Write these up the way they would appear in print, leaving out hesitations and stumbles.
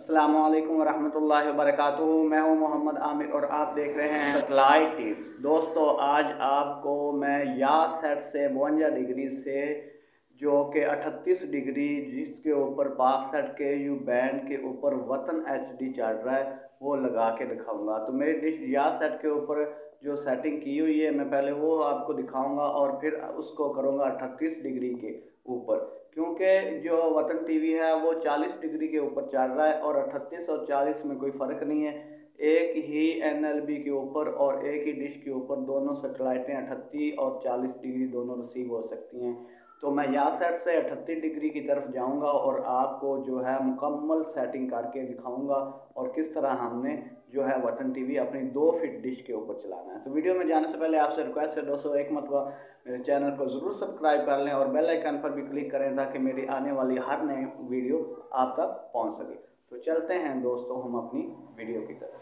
अस्सलामुअलैकुम वरहमतुल्लाहि वबरकातुहू। मैं हूं मोहम्मद आमिर और आप देख रहे हैं सैटेलाइट टिप्स। दोस्तों, आज आपको मैं या सेट से 52 डिग्री से जो कि 38 डिग्री जिसके ऊपर पाक सेट के यू बैंड के ऊपर वतन HD चल रहा है वो लगा के दिखाऊंगा। तो मेरी डिश या सेट के ऊपर जो सेटिंग की हुई है मैं पहले वो आपको दिखाऊंगा और फिर उसको करूँगा 38 डिग्री के ऊपर, क्योंकि जो वतन टीवी है वो 40 डिग्री के ऊपर चल रहा है और 38 और 40 में कोई फ़र्क नहीं है। एक ही NLB के ऊपर और एक ही डिश के ऊपर दोनों सैटेलाइटें 38 और 40 डिग्री दोनों रिसीव हो सकती हैं। तो मैं यहाँ सेट से 38 डिग्री की तरफ जाऊंगा और आपको जो है मुकम्मल सेटिंग करके दिखाऊंगा और किस तरह हमने जो है वतन टीवी अपनी 2 फीट डिश के ऊपर चलाना है। तो वीडियो में जाने से पहले आपसे रिक्वेस्ट है दोस्तों, एक मरतबा मेरे चैनल को ज़रूर सब्सक्राइब कर लें और बेल आइकन पर भी क्लिक करें ताकि मेरी आने वाली हर नई वीडियो आप तक पहुंच सके। तो चलते हैं दोस्तों हम अपनी वीडियो की तरफ।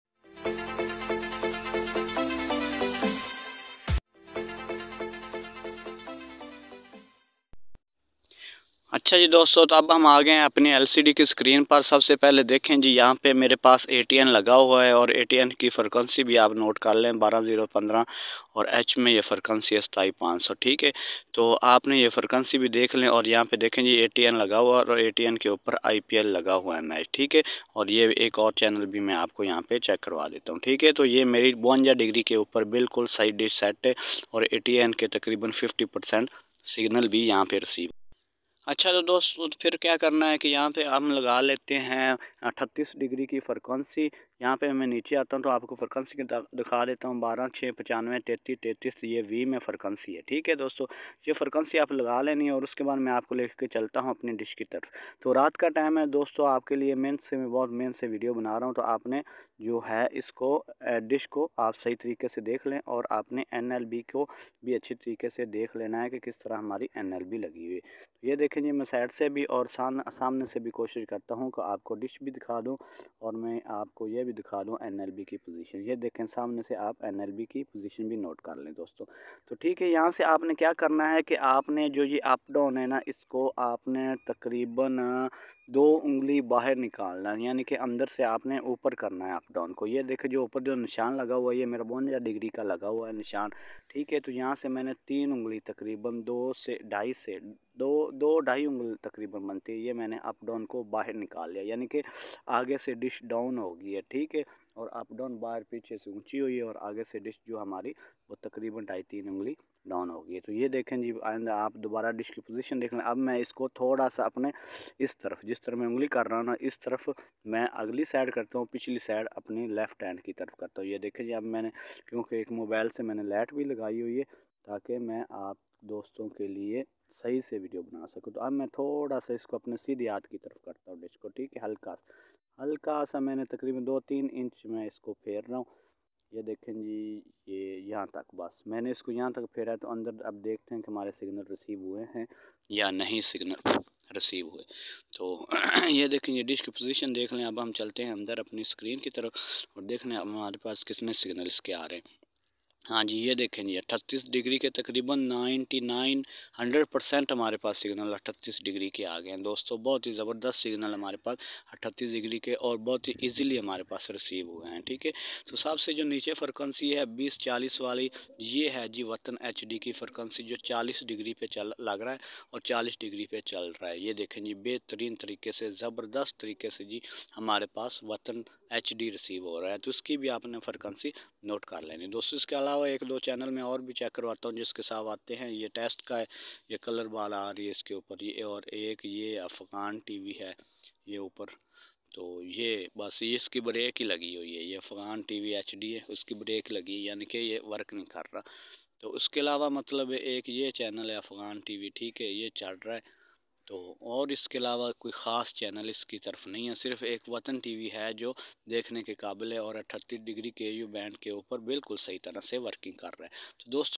अच्छा जी दोस्तों, तो अब हम आ गए हैं अपनी LCD की स्क्रीन पर। सबसे पहले देखें जी, यहाँ पे मेरे पास ATN लगा हुआ है और ATN की फ्रिक्वेंसी भी आप नोट कर लें 12015 और H में ये फ्रिक्वेंसी है 27500। ठीक है, तो आपने ये फ्रिक्वेंसी भी देख लें और यहाँ पे देखें जी ATN लगा हुआ है और ATN के ऊपर IPL लगा हुआ है मैच। ठीक है, और ये एक और चैनल भी मैं आपको यहाँ पर चेक करवा देता हूँ। ठीक है, तो ये मेरी 52 डिग्री के ऊपर बिल्कुल सही डिश सेट है और ATN के तकरीबन 50% सिग्नल भी यहाँ पर रिसीव। अच्छा तो दोस्तों, फिर क्या करना है कि यहाँ पे हम लगा लेते हैं 38 डिग्री की फ्रिक्वेंसी। यहाँ पे मैं नीचे आता हूँ तो आपको फ्रिक्वेंसी दिखा देता हूँ 12 6 95 33 33। ये V में फ्रिक्वेंसी है। ठीक है दोस्तों, ये फ्रिक्वेंसी आप लगा लेनी है और उसके बाद मैं आपको लेकर चलता हूँ अपनी डिश की तरफ। तो रात का टाइम है दोस्तों, आपके लिए मैं मेन से वीडियो बना रहा हूँ। तो आपने जो है इसको डिश को आप सही तरीके से देख लें और आपने NLB को भी अच्छी तरीके से देख लेना है कि किस तरह हमारी NLB लगी हुई है। ये देखें जी, मैं साइड से भी और सामने से भी कोशिश करता हूँ कि आपको डिश भी दिखा दूँ और मैं आपको ये भी दिखा दूँ NLB की पोजीशन। ये देखें, सामने से आप NLB की पोजीशन भी नोट कर लें दोस्तों। तो ठीक है, यहाँ से आपने क्या करना है कि आपने जो ये अप डाउन है ना, इसको आपने तकरीबन 2 उंगली बाहर निकालना है, यानी कि अंदर से आपने ऊपर करना है अप डाउन को। ये देखें जो ऊपर जो निशान लगा हुआ है ये मेरा 52 डिग्री का लगा हुआ है निशान। ठीक है, तो यहाँ से मैंने 3 उंगली तकरीबन 2 से ढाई उंगली तकरीबन बनती है, ये मैंने अप डाउन को बाहर निकाल लिया, यानी कि आगे से डिश डाउन हो गई है। ठीक है, और अप डाउन बाहर पीछे से ऊंची हुई है और आगे से डिश जो हमारी वो तकरीबन 2.5-3 उंगली डाउन हो गई है। तो ये देखें जी, आइंदा आप दोबारा डिश की पोजीशन देख लें। अब मैं इसको थोड़ा सा अपने इस तरफ, जिस तरफ मैं उंगली कर रहा हूँ ना, इस तरफ मैं अगली साइड करता हूँ, पिछली साइड अपनी लेफ़्ट हैंड की तरफ करता हूँ। ये देखें जी, अब मैंने क्योंकि एक मोबाइल से मैंने लाइट भी लगाई हुई है ताकि मैं आप दोस्तों के लिए सही से वीडियो बना सकूँ। तो अब मैं थोड़ा सा इसको अपने सीधे हाथ की तरफ करता हूँ डिश को। ठीक है, हल्का सा मैंने तकरीबन 2-3 इंच में इसको फेर रहा हूँ। ये देखें जी, ये यहाँ तक, बस मैंने इसको यहाँ तक फेरा है। तो अंदर अब देखते हैं कि हमारे सिग्नल रिसीव हुए हैं या नहीं सिग्नल रिसीव हुए। तो ये देखें, ये डिश की पोजीशन देख लें। अब हम चलते हैं अंदर अपनी स्क्रीन की तरफ और देख लें हमारे पास कितने सिग्नल इसके आ रहे हैं। हाँ जी, ये देखें जी 38 डिग्री के तकरीबन 100% हमारे पास सिग्नल 38 डिग्री के आ गए हैं दोस्तों। बहुत ही ज़बरदस्त सिग्नल हमारे पास 38 डिग्री के और बहुत ही इजीली हमारे पास रिसीव हुए हैं। ठीक है, तो सबसे जो नीचे फ्रिक्वेंसी है 20-40 वाली, ये है जी वतन HD की फ्रिक्वेंसी जो 40 डिग्री पे लग रहा है और 40 डिग्री पे चल रहा है। ये देखें जी, बेहतरीन तरीके से, ज़बरदस्त तरीके से जी हमारे पास वतन HD रिसीव हो रहा है। तो उसकी भी आपने फ्रिक्वेंसी नोट कर लेनी दोस्तों। इसके अलावा 1-2 चैनल में और भी चेक करवाता हूँ जिसके साथ आते हैं। ये टेस्ट का है, ये कलर बाल आ रही है इसके ऊपर, ये और एक ये अफ़गान टीवी है ये ऊपर। तो ये बस ये इसकी ब्रेक ही लगी हुई है, ये अफ़गान टीवी HD है, उसकी ब्रेक लगी है, यानी कि ये वर्क नहीं कर रहा। तो उसके अलावा मतलब एक ये चैनल है अफ़गान टीवी, ठीक है, ये चल रहा है। तो और इसके अलावा कोई ख़ास चैनल इसकी तरफ नहीं है, सिर्फ एक वतन टीवी है जो देखने के काबिल है और 38 डिग्री KU बैंड के ऊपर बिल्कुल सही तरह से वर्किंग कर रहा है। तो दोस्तों